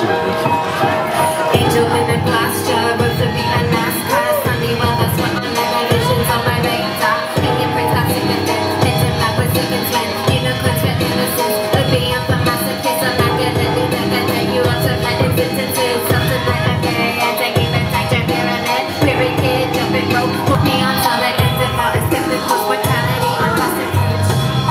Angel in a glass jar, road to be a NASCAR. Sunny weather, sweat on visions on my radar. Hanging bricks out significant, hitting back with second twin. Unicorns for innocence, a beyond for masochists. I'm not gonna leave it, and then you up to heading sentences. Something like a period, taking the time to pyramid. Period kid, jumping rope, put me on till it ends. If out is skipping post mortality on Boston Bridge.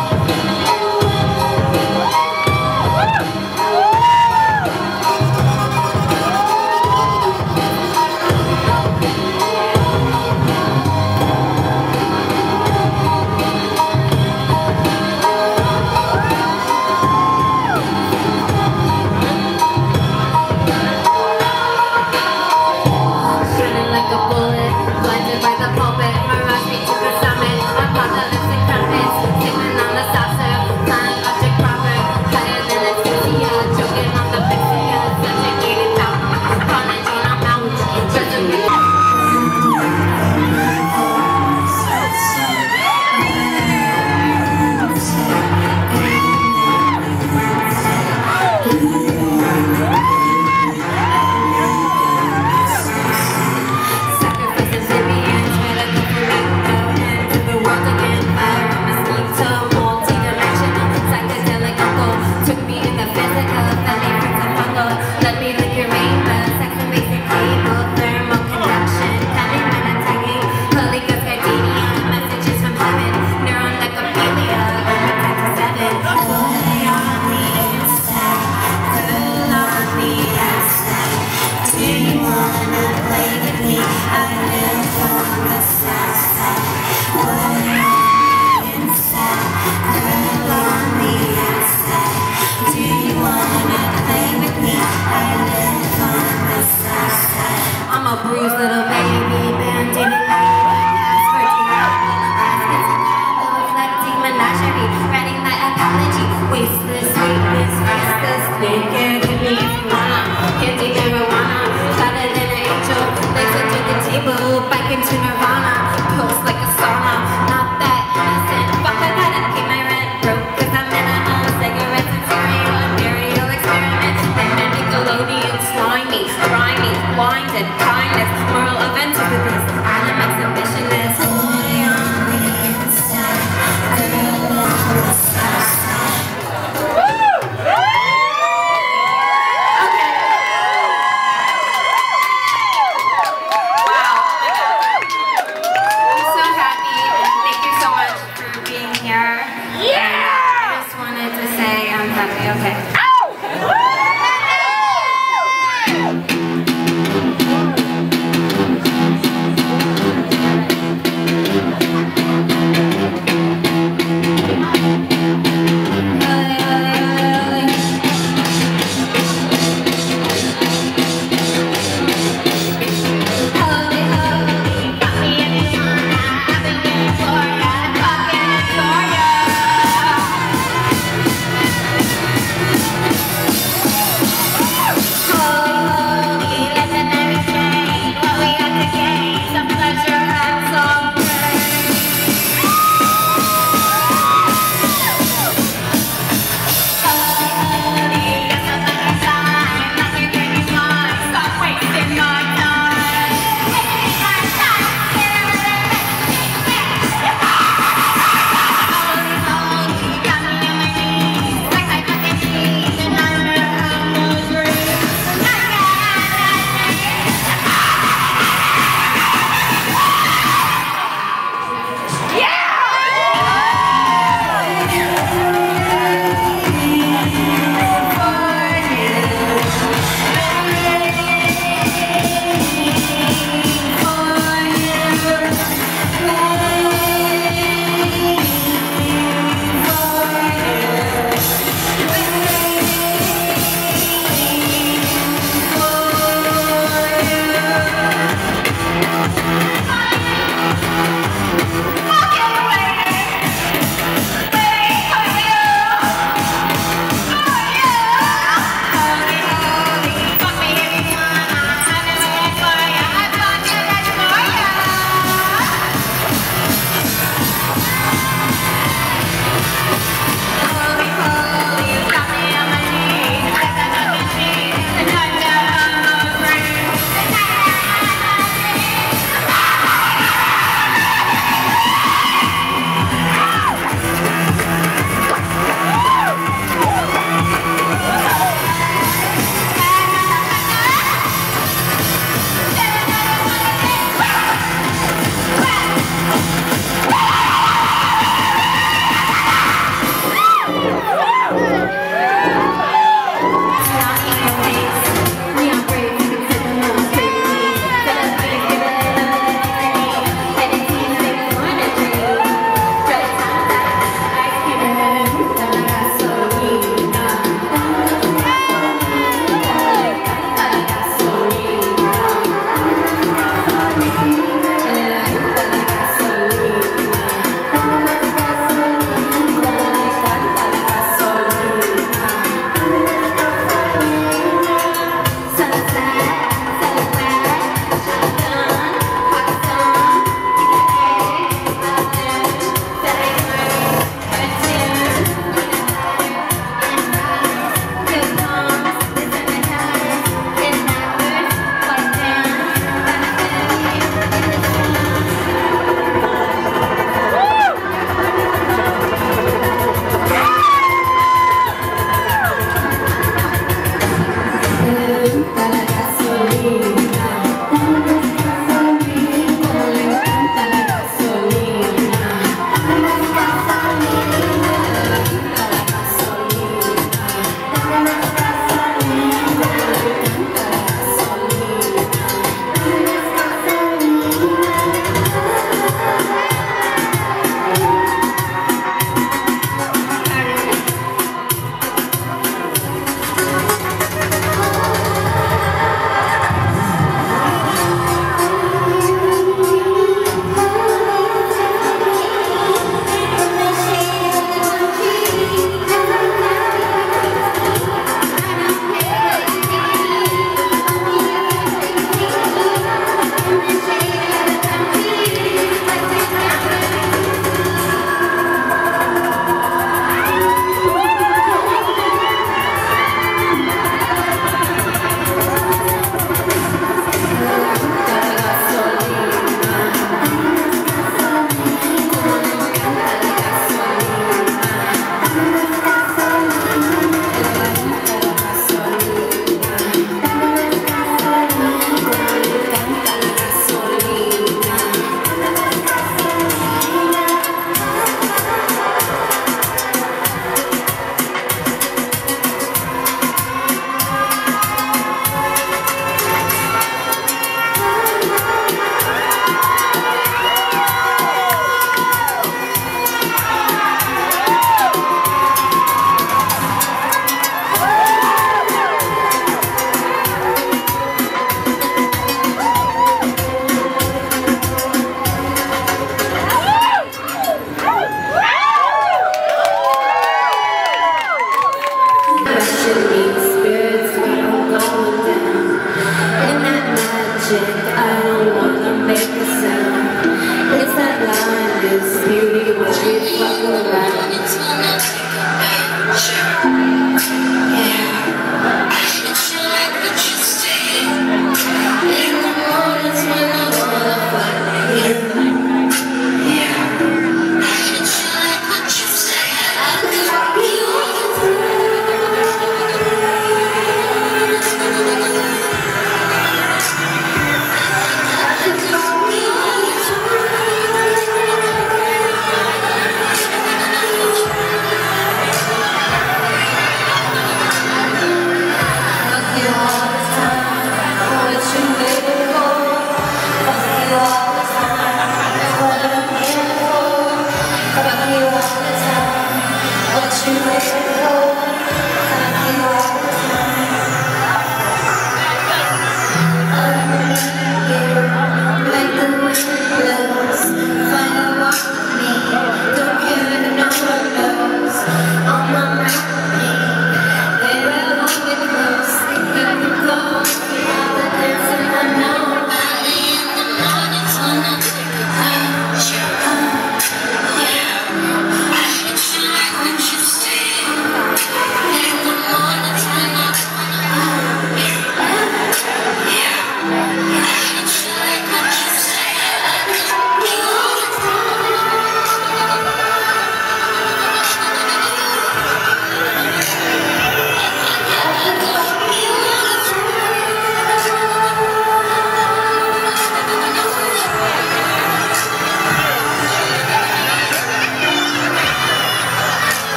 Bruised little baby, banding it out. Reflecting menagerie, writing my apology. Wasteless, weightless, restless, naked. Hit me if you wanna. Candy marijuana, hotter than an angel. Legs under the table, bike into nirvana. Post like a sauna, not that innocent. Fuck, I gotta pay my rent. Broke cause I'm minimal. Cigarettes and cereal, imperial experiments. And Nickelodeon slime me, grimy, blinded. Kindness, moral of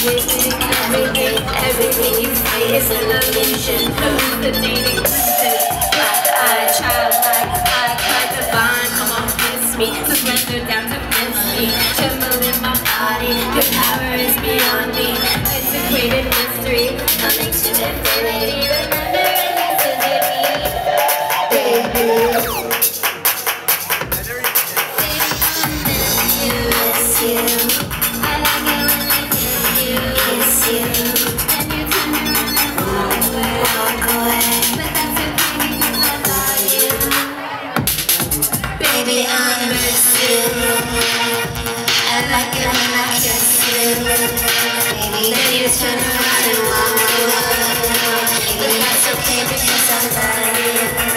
Everything you say is an illusion. Hallucinating glimpses. Black-eyed, childlike, eye-clad divine. Come on, kiss me. Surrender down to mystery. Tremble in my body. Your power is beyond me. Antiquated mystery. Coming to infinity. Remember baby. Miss you. I like it when I kiss you. And you turn around and walk away. But that's okay because I love you. Baby, I miss you. I like it when I kiss you. Baby, then you turn around and walk away. But that's okay because I love you.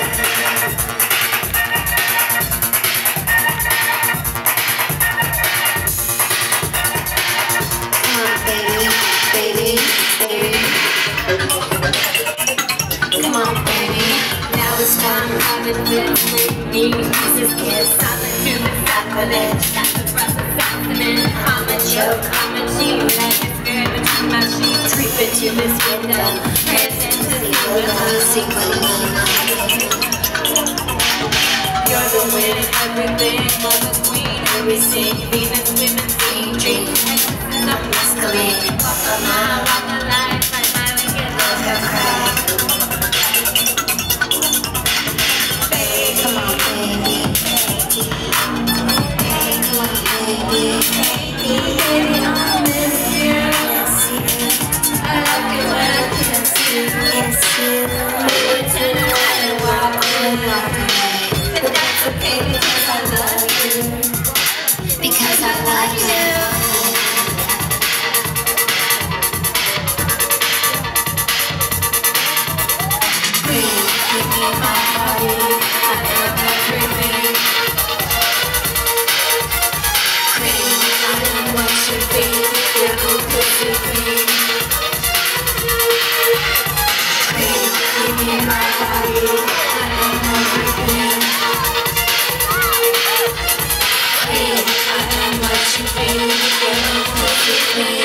Come on, baby. Now it's time having this with me. Jesus kiss, solitude is sacrilege. That's the process happening. I'm a joke, I'm a cheat. Like a spirit between my sheets. Creep into this window. Present to see what I see. You're the win in everything. You're the queen. We sing Venus, women sing dream. Excesses of masculine. Walk a mile, walk a life. Like my wicked love can cry. Come on, baby. Come on, baby. Baby, I miss you. I like it when I kiss you. You turn around and walk away. But that's okay because I love you. Because I love you. Give me my body. I am everything. Crazy, I am what you be. You're completely free. Crazy, give me my body. I am everything. Crazy, I am what you be. You're completely free.